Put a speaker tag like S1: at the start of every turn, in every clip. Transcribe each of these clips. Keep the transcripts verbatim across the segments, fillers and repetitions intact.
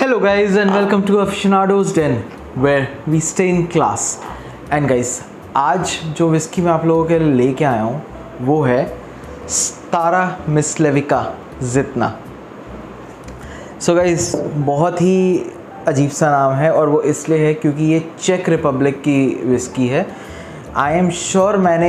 S1: Hello guys and welcome to Aficionado's Den where we stay in class. And guys, आज जो whisky मैं आप लोगों के लिए लेके आया हूँ वो है स्टारा मिस्लेविका जितना. सो गाइस, बहुत ही अजीब सा नाम है और वो इसलिए है क्योंकि ये चेक रिपब्लिक की विस्की है. आई एम श्योर मैंने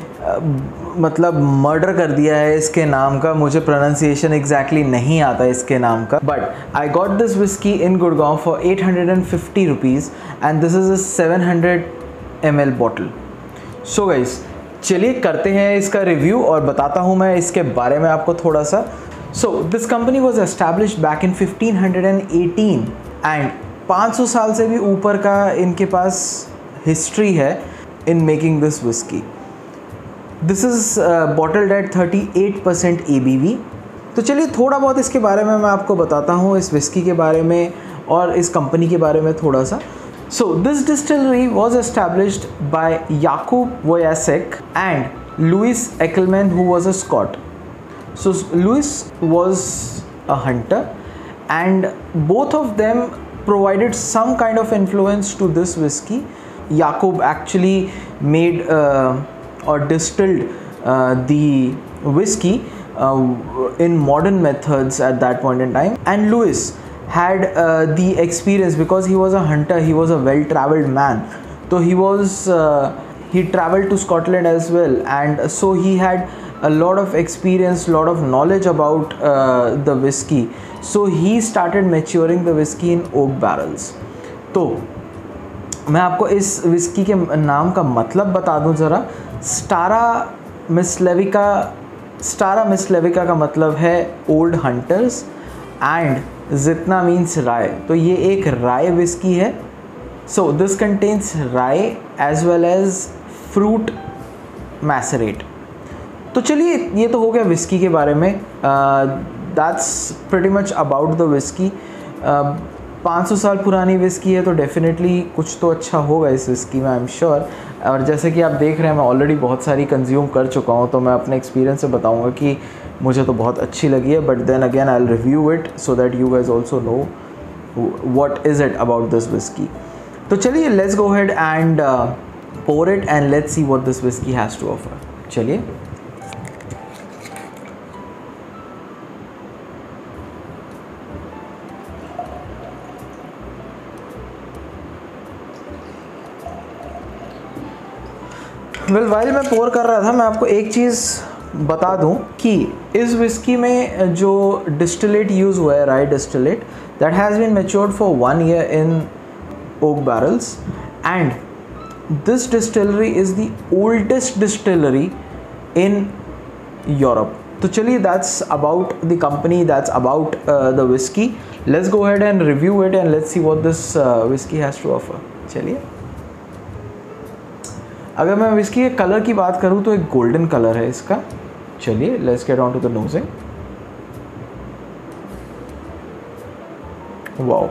S1: मतलब मर्डर कर दिया है इसके नाम का. मुझे प्रोनाउंसिएशन एग्जैक्टली नहीं आता इसके नाम का. But I got this whisky in Gurgaon for eight hundred and fifty rupees and this is a seven hundred M L bottle. So guys, चलिए करते हैं इसका रिव्यू और बताता हूँ मैं इसके बारे में आपको थोड़ा सा. So this company was established back in fifteen hundred eighteen and पाँच सौ साल से भी ऊपर का इनके पास हिस्ट्री है in making this whisky. This is bottled at thirty eight percent A B V. तो चलिए थोड़ा बहुत इसके बारे में मैं आपको बताता हूँ, इस विस्की के बारे में और इस कंपनी के बारे में थोड़ा सा. So this distillery was established by Jakub Vojasek and Louis Eckelmann who was a Scot. So Louis was a hunter and both of them provided some kind of influence to this whiskey. Jakub actually made uh, or distilled uh, the whiskey uh, in modern methods at that point in time, and Lewis had uh, the experience because he was a hunter, he was a well traveled man, so he was uh, he traveled to Scotland as well, and so he had a lot of experience, lot of knowledge about uh, the whiskey. So he started maturing the whiskey in oak barrels. तो मैं आपको इस whisky के नाम का मतलब बता दूं ज़रा. स्टारा मिस्लेविका स्टारा मिस्लेविका का मतलब है ओल्ड हंटर्स एंड जितना मीन्स राय. तो ये एक राय विस्की है. So this contains rye as well as fruit macerate. तो चलिए ये तो हो गया विस्की के बारे में. That's pretty much about the whisky. पाँच सौ साल पुरानी विस्की है तो डेफिनेटली कुछ तो अच्छा होगा इस विस्की में, आई एम श्योर. और जैसे कि आप देख रहे हैं मैं ऑलरेडी बहुत सारी कंज्यूम कर चुका हूँ, तो मैं अपने एक्सपीरियंस से बताऊँगा कि मुझे तो बहुत अच्छी लगी है. But then again I will review it so that you guys also know what is it about this whisky. तो चलिए let's go head and pour it and let's see what this whisky has to offer. चलिए. Well well, while मैं pour कर रहा था मैं आपको एक चीज़ बता दूं कि इस विस्की में जो डिस्टिलेट यूज़ हुआ है, rye distillate, that has been matured for one year in oak barrels and this distillery is the oldest distillery in Europe. तो चलिए that's about the company, that's about the whisky. Let's go ahead and review it and let's see what this whisky has to offer. चलिए. अगर मैं whisky के colour की बात करूं तो एक गोल्डन कलर है इसका. चलिए let's get on to the nosing. Wow,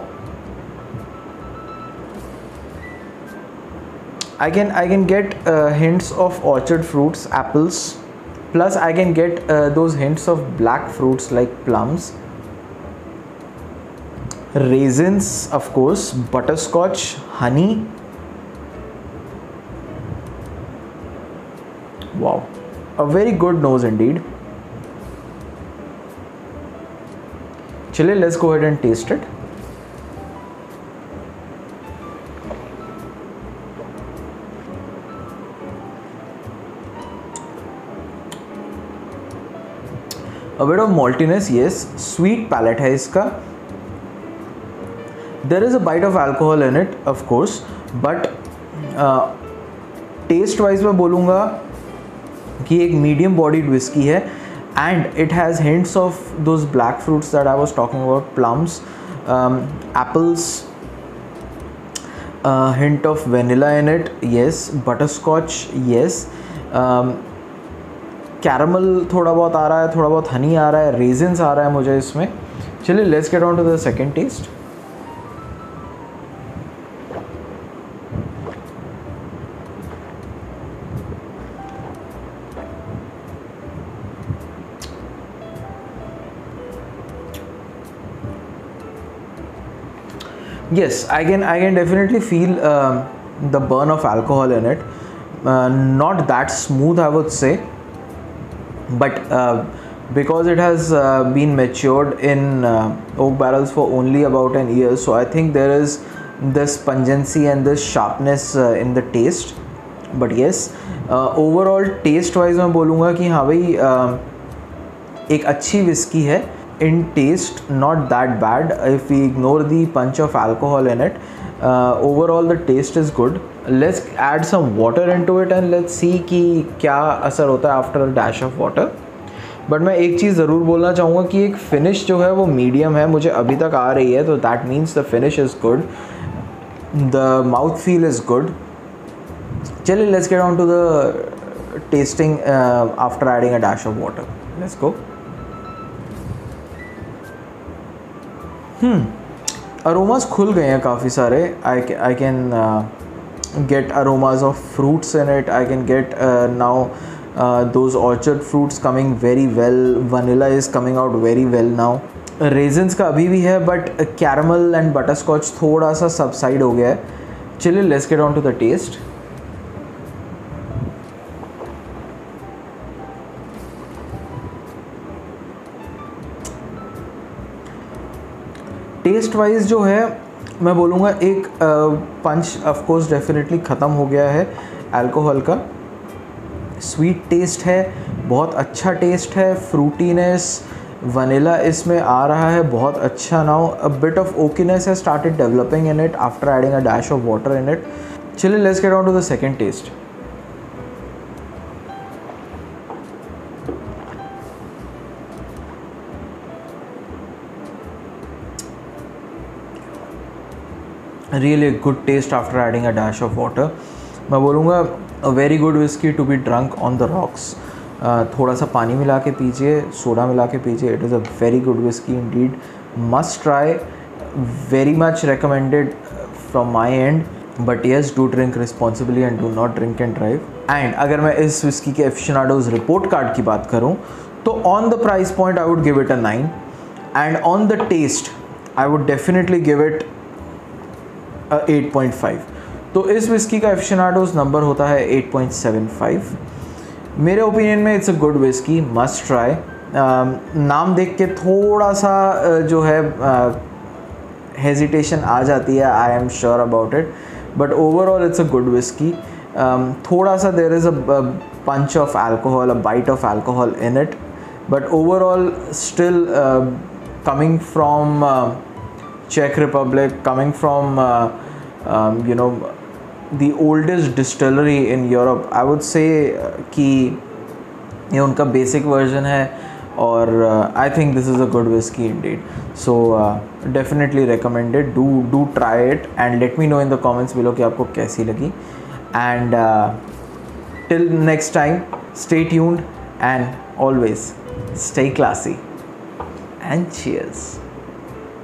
S1: I can I can get uh, hints of orchard fruits, apples, plus I can get uh, those hints of black fruits like plums, raisins, of course, butterscotch, honey. Wow, a very good nose indeed. Chile, let's go ahead and taste it. A bit of maltiness, yes. Sweet palate है इसका. There is a bite of alcohol in it, of course, but uh, taste wise मैं बोलूँगा कि एक medium bodied whisky है and it has hints of those black fruits that I was talking about, plums, apples, hint of vanilla in it, yes, butterscotch, yes, caramel थोड़ा बहुत आ रहा है, थोड़ा बहुत हनी आ रहा है, रेजिन्स आ रहा है मुझे इसमें. चलिए let's get on to the second taste. Yes, I can I can definitely feel um, the burn of alcohol in it. Uh, not that smooth, I would say, but uh, because it has uh, been matured in uh, oak barrels for only about an year, so I think there is this pungency and this sharpness uh, in the taste. But yes, overall taste wise मैं बोलूँगा कि हाँ भाई uh, एक अच्छी whisky है in taste, not that bad if we ignore the punch of alcohol in it. Uh, overall the taste is good. Let's add some water into it and let's see कि क्या असर होता है after a dash of water. But मैं एक चीज़ ज़रूर बोलना चाहूँगा कि एक फिनिश जो है वो मीडियम है, मुझे अभी तक आ रही है, तो that means the finish is good, the mouth feel is good. चलिए let's get on to the tasting after adding a dash of water. Let's go. Hmm aromas खुल गए हैं काफ़ी सारे. I I can get aromas of fruits in it. I can get now those orchard fruits coming very well. Vanilla is coming out very well now. Raisins का अभी भी है, but caramel and butterscotch थोड़ा सा subside हो गया है. चलिए let's get on to the taste. Taste wise जो है मैं बोलूँगा एक पंच ऑफ कोर्स डेफिनेटली ख़त्म हो गया है अल्कोहल का. स्वीट टेस्ट है, बहुत अच्छा टेस्ट है. फ्रूटीनेस वनीला इसमें आ रहा है बहुत अच्छा. Now a bit of oakiness has started developing in it after adding a dash of water in it. चलिए let's get on to the second taste. Really good taste after adding a dash of water. मैं बोलूँगा a very good whisky to be drunk on the rocks. थोड़ा सा पानी मिला के पीजिए, soda मिला के पीजिए. It is a very good whisky indeed. Must try, very much recommended from my end. But yes, do drink responsibly and do not drink and drive. And अगर मैं इस विस्की के एफिशनाडोज रिपोर्ट कार्ड की बात करूँ तो on the price point I would give it a nine, and on the taste I would definitely give it eight point five. तो इस विस्की का एफिशनाडोज नंबर होता है एट पॉइंट सेवन फाइव. मेरे ओपिनियन में it's a good whisky, must try. नाम देख के थोड़ा सा uh, जो है हेजिटेशन uh, आ जाती है, I am sure about it, but overall it's a good whisky. थोड़ा सा there is a punch of alcohol, a bite of alcohol in it, but overall still coming from Czech Republic, coming from uh, um, you know the oldest distillery in Europe, I would say uh, कि ये उनका basic version है, और uh, I think this is a good whiskey indeed. So uh, definitely recommended. Do do try it and let me know in the comments below कि आपको कैसी लगी. And uh, till next time, stay tuned and always stay classy and cheers.